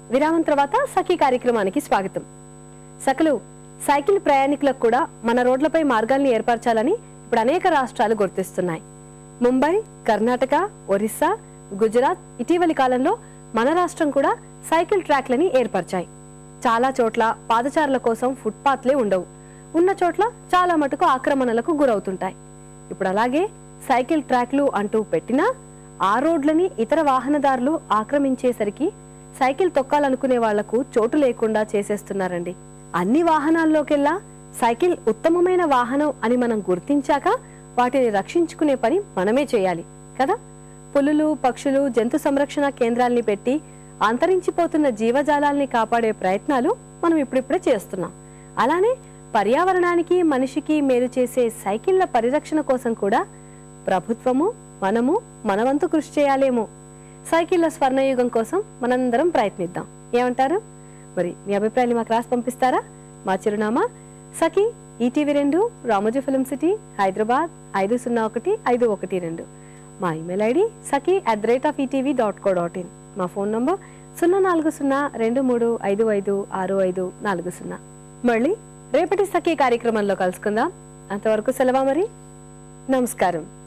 విరామం తర్వాత సఖీ కార్యక్రమానికి స్వాగతం. సకలు సైకిల్ ప్రయాణికులకు కూడా మన రోడ్లపై మార్గాల్ని ఏర్పరచాలని ఇప్పుడు అనేక రాష్ట్రాలు గుర్తిస్తున్నాయి. ముంబై, కర్ణాటక, ఒరిస్సా, గుజరాత్ ఇటీవలి కాలంలో మన రాష్ట్రం కూడా సైకిల్ ట్రాక్లని ఏర్పరిచాయి. చాలా చోట్ల పాదచారుల కోసం ఫుట్పాత్లే ఉండవు. ఉన్న చోట్ల చాలా మటుకు ఆక్రమణలకు గురవుతుంటాయి. ఇప్పుడు అలాగే సైకిల్ ట్రాక్లు అంటూ పెట్టినా ఆ రోడ్లని ఇతర వాహనదారులు ఆక్రమించేసరికి సైకిల్ తొక్కాలనుకునే వాళ్లకు చోటు లేకుండా చేసేస్తున్నారండి. అన్ని వాహనాల్లోకెల్లా సైకిల్ ఉత్తమమైన వాహనం అని మనం గుర్తించాక వాటిని రక్షించుకునే పని మనమే చేయాలి కదా. పులులు, పక్షులు, జంతు సంరక్షణ కేంద్రాల్ని పెట్టి అంతరించిపోతున్న జీవజాలాల్ని కాపాడే ప్రయత్నాలు మనం ఇప్పుడిప్పుడే చేస్తున్నాం. అలానే పర్యావరణానికి, మనిషికి మేలు చేసే సైకిళ్ల పరిరక్షణ కోసం కూడా ప్రభుత్వము, మనము మనవంతు కృషి చేయాలేమో. సైకిళ్ల స్వర్ణయుగం కోసం మనందరం ప్రయత్నిద్దాం. ఏమంటారు? మరి మీ అభిప్రాయాన్ని మాకు రాసి పంపిస్తారా? మా చిరునామా Sakhi, ETV2, Ramoji film city, Hyderabad 501512. మా ఇమెయిల్ ఐడి sakhi@etv.co.in. మా ఫోన్ నంబర్ 0402355640. మళ్ళీ రేపటి సఖీ కార్యక్రమంలో కలుసుకుందాం. అంతవరకు సెలవా మరి. నమస్కారం.